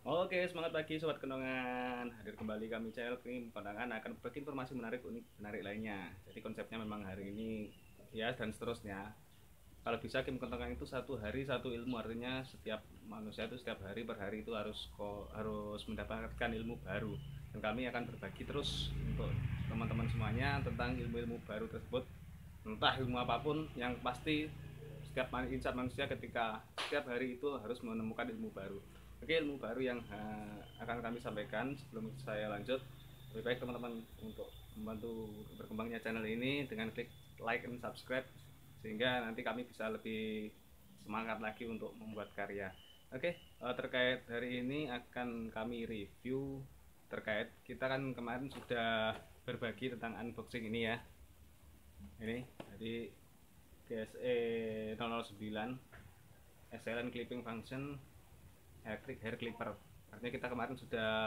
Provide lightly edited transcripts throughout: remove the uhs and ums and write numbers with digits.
Oke, semangat pagi sobat kenongan. Hadir kembali kami channel Krim Kondangan akan berbagi informasi menarik unik menarik lainnya. Jadi konsepnya memang hari ini ya dan seterusnya. Kalau bisa Kim Kondangan itu satu hari satu ilmu, artinya setiap manusia itu setiap hari per hari itu harus mendapatkan ilmu baru. Dan kami akan berbagi terus untuk teman-teman semuanya tentang ilmu-ilmu baru tersebut. Entah ilmu apapun, yang pasti setiap insan manusia ketika setiap hari itu harus menemukan ilmu baru. Oke, ilmu baru yang akan kami sampaikan sebelum saya lanjut, lebih baik teman-teman untuk membantu berkembangnya channel ini dengan klik like dan subscribe sehingga nanti kami bisa lebih semangat lagi untuk membuat karya. Oke, terkait hari ini akan kami review terkait kita kan kemarin sudah berbagi tentang unboxing ini ya. Ini jadi GSE 009 Excellent Clipping Function hair clipper. Artinya kita kemarin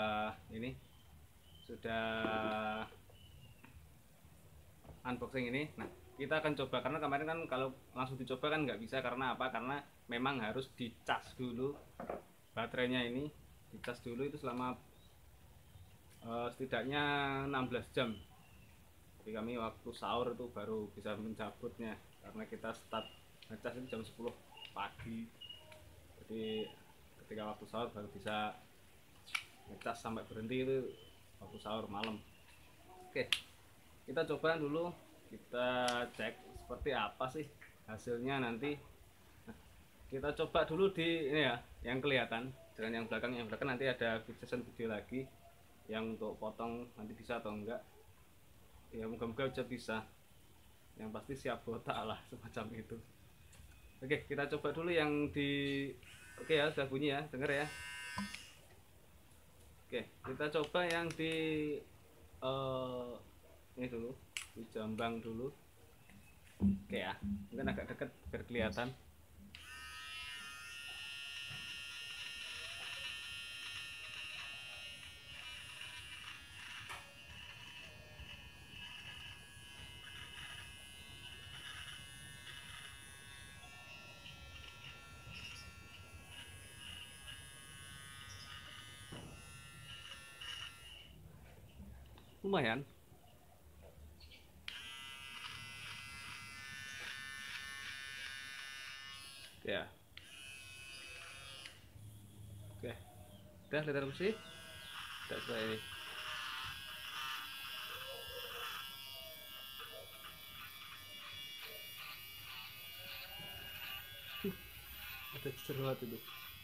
sudah unboxing ini. Nah, kita akan coba karena kemarin kan kalau langsung dicoba kan nggak bisa, karena apa? Karena memang harus dicas dulu baterainya ini, dicas dulu itu selama setidaknya 16 jam. Jadi kami waktu sahur itu baru bisa mencabutnya karena kita start ngecas itu jam 10 pagi. Jadi ketika waktu sahur baru bisa ngecas sampai berhenti itu waktu sahur malam. Oke, kita coba dulu, kita cek seperti apa sih hasilnya nanti. Nah, kita coba dulu di ini ya, yang kelihatan dengan yang belakang nanti ada session video lagi yang untuk potong nanti bisa atau enggak ya, moga-moga aja bisa, yang pasti siap botak lah semacam itu. Oke, kita coba dulu yang di oke ya, sudah bunyi ya, denger ya. Oke, kita coba yang di uh, ini dulu, di jambang dulu. Oke ya, mungkin agak dekat biar kelihatan. Lumayan. Ya. Oke. Udah kelihatan bersih? Tidak seperti ini. Ada jerawat itu.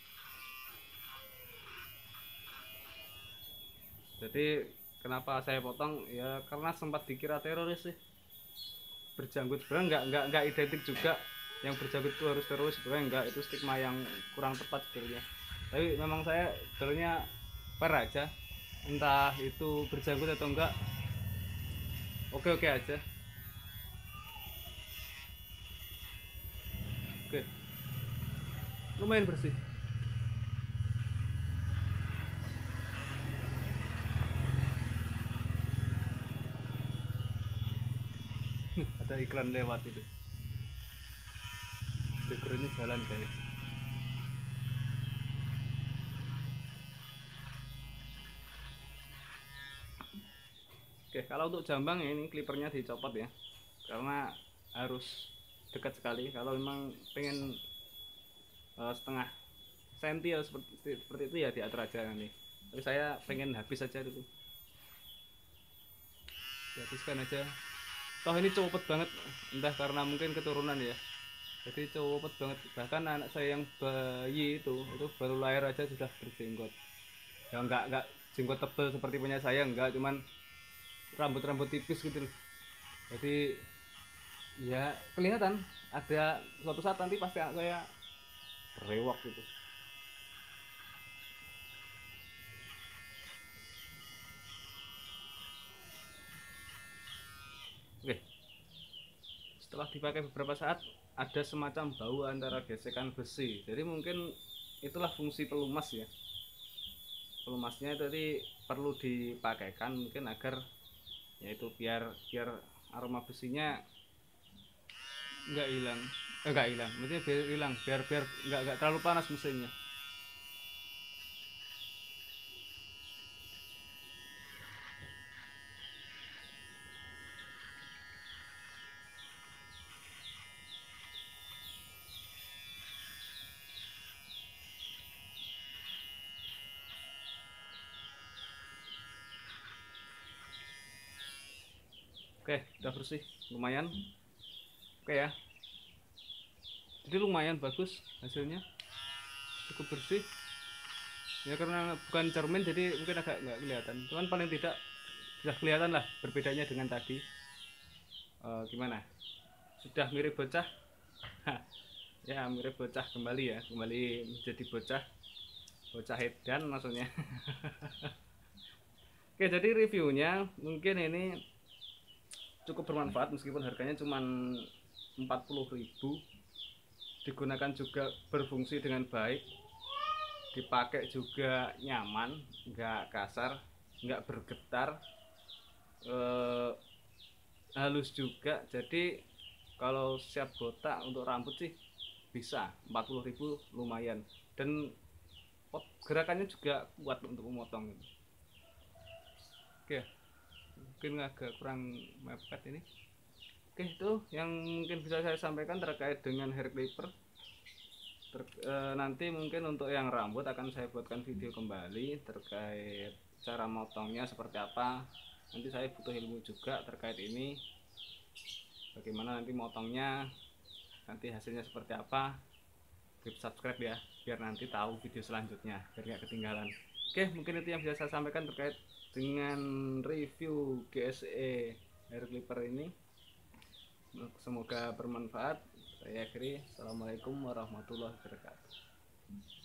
Jadi kenapa saya potong ya, karena sempat dikira teroris sih berjanggut. Sebenarnya nggak identik juga yang berjanggut itu harus teroris, sebenarnya nggak, itu stigma yang kurang tepat sebenarnya. Tapi memang saya sebenarnya fair aja, entah itu berjanggut atau enggak, oke oke aja. Oke, lumayan bersih. Ada iklan lewat itu, backgroundnya jalan guys. Oke, kalau untuk jambang ini klipernya dicopot ya, karena harus dekat sekali. Kalau memang pengen setengah senti ya seperti itu ya diatur aja nanti. Tapi saya pengen habis aja dulu, dihabiskan aja. Toh ini cepet banget, entah karena mungkin keturunan ya. Jadi cepet banget. Bahkan anak saya yang bayi itu baru lahir aja sudah berjenggot. Ya nggak jenggot tebel seperti punya saya, enggak, cuman rambut-rambut tipis gitu loh. Jadi ya kelihatan ada suatu saat nanti pasti saya rewok gitu. Oke, setelah dipakai beberapa saat ada semacam bau antara gesekan besi. Jadi mungkin itulah fungsi pelumas ya. Pelumasnya tadi perlu dipakaikan mungkin agar yaitu biar biar aroma besinya nggak hilang, nggak hilang, maksudnya biar hilang, biar biar nggak terlalu panas mesinnya. Oke, udah bersih, lumayan. Oke ya, jadi lumayan bagus hasilnya, cukup bersih ya, karena bukan cermin jadi mungkin agak nggak kelihatan, cuman paling tidak sudah kelihatan lah berbedanya dengan tadi. Gimana, sudah mirip bocah? Ya mirip bocah kembali ya, kembali menjadi bocah, bocah edan maksudnya. Oke, jadi reviewnya mungkin ini cukup bermanfaat meskipun harganya cuma 40.000, digunakan juga berfungsi dengan baik, dipakai juga nyaman, nggak kasar, nggak bergetar, eh, halus juga. Jadi kalau siap botak untuk rambut sih bisa, 40.000 lumayan, dan gerakannya juga kuat untuk memotong. Oke, mungkin agak kurang mepet ini. Oke, itu yang mungkin bisa saya sampaikan terkait dengan hair clipper. Nanti mungkin untuk yang rambut akan saya buatkan video kembali terkait cara motongnya seperti apa. Nanti saya butuh ilmu juga terkait ini, bagaimana nanti motongnya, nanti hasilnya seperti apa. Klik subscribe ya, biar nanti tahu video selanjutnya, biar nggak ketinggalan. Oke, mungkin itu yang bisa saya sampaikan terkait dengan review GSE hair clipper ini. Semoga bermanfaat. Saya akhiri. Assalamualaikum warahmatullahi wabarakatuh.